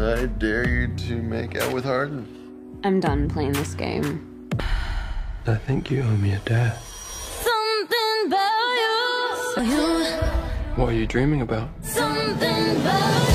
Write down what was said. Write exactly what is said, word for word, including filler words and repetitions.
I dare you to make out with Harden. I'm done playing this game. I think you owe me a debt. Something about you. What are you dreaming about? Something about you.